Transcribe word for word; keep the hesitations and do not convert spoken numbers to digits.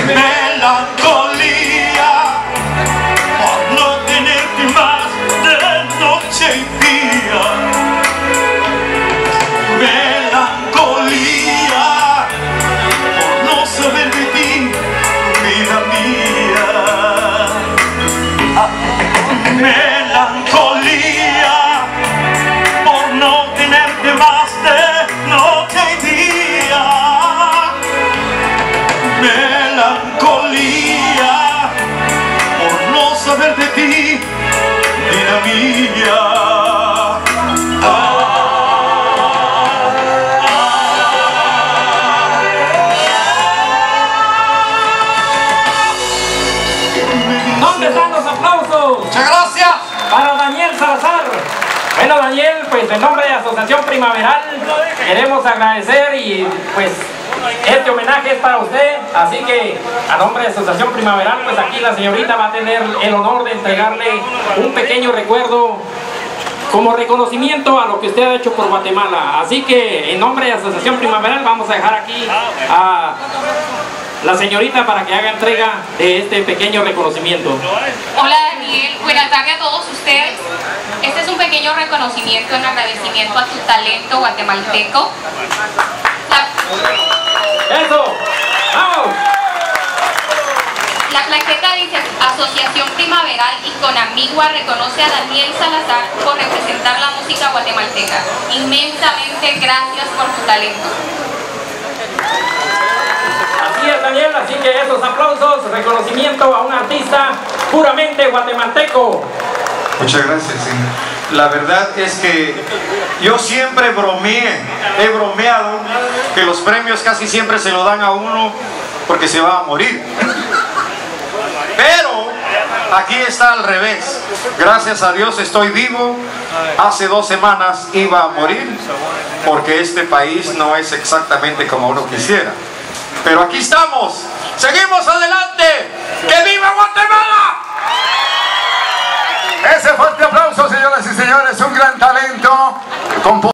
Melancolía por no tenerte más de noche y día. Melancolía por no saber de ti, vida mía. Melancolía por no tenerte más de noche y día. Melancolía por no saber de ti, vida mía. Ah, ah, ¿Dónde están los aplausos? muchas gracias. Para Daniel Salazar. Bueno, Daniel, pues en nombre de Asociación Primaveral queremos agradecer y pues este homenaje es para usted, así que a nombre de Asociación Primaveral, pues aquí la señorita va a tener el honor de entregarle un pequeño recuerdo como reconocimiento a lo que usted ha hecho por Guatemala. Así que en nombre de Asociación Primaveral vamos a dejar aquí a la señorita para que haga entrega de este pequeño reconocimiento. Hola Daniel, buenas tardes a todos ustedes. Este es un pequeño reconocimiento en agradecimiento a tu talento guatemalteco. La, ¡Eso! ¡Vamos! la plaqueta dice: Asociación Primaveral y Conamigua reconoce a Daniel Salazar por representar la música guatemalteca. Inmensamente gracias por tu talento. Así es, Daniel, así que esos aplausos, reconocimiento a un artista puramente guatemalteco. Muchas gracias, señor. La verdad es que yo siempre bromeé, he bromeado que los premios casi siempre se lo dan a uno porque se va a morir. Pero aquí está al revés. Gracias a Dios estoy vivo. Hace dos semanas iba a morir porque este país no es exactamente como uno quisiera. Pero aquí estamos, seguimos adelante. ¡Que viva Guatemala! Ese fuerte aplauso, señoras y señores, un gran talento.